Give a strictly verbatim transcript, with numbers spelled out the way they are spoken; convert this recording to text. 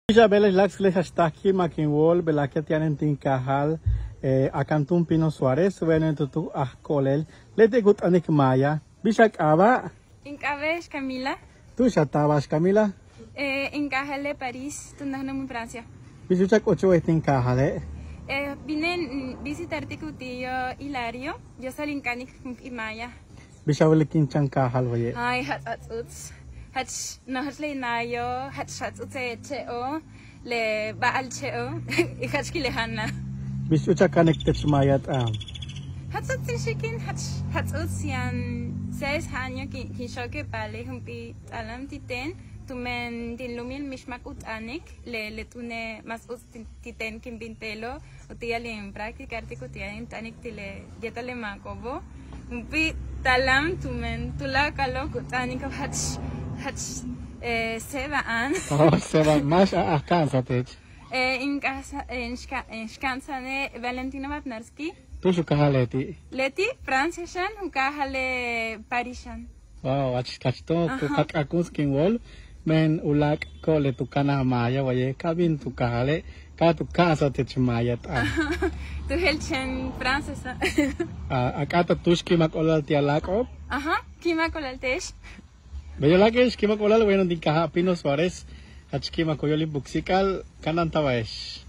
Isabel Lax les está aquí makinwol belake tienen tinkahal eh, akantum Pino Suárez bueno tu ahkolel lete gut anik maya bishak aba Incabesh Camila tu shatabas Camila eh Incahal de París tunahna en Francia bishak ocho tinkahale eh vine visitarte tu tío Hilario yo soy incanik y maya bishawel kinchan kahal waye ay hat hat uts hat no hat le nayo hat hat uts cheo le baal cheo y hat kilehana bishucha connected mayat am hat hat shikin hat hat uts yan seis años que que yo que vale humpi alam titen tumen din lumil mishmak utanik le le tune mas ut titen kim bintelo utia le en practicar te kutia en tanik tile yetale makobo humpi talam tumen tula kalo kutanik hat hat eh sevan oh sevan mas alcanza tech eh in casa en scansa ne Valentina Mapnarski tu shu kahaleti Leti Franceshan hukahale Parishan wow ach kachto tu kakakus kinwol men ulak ko le tu kana maya waye kabin tu kahale ka tu casa te chmaya ta tu helchen francesa akata tushki makolal ti alako aha kima kolaltesh beyo lakesh kima kolal bueno din kaha Pino Suárez achki makoyoli buxikal kanan tawaesh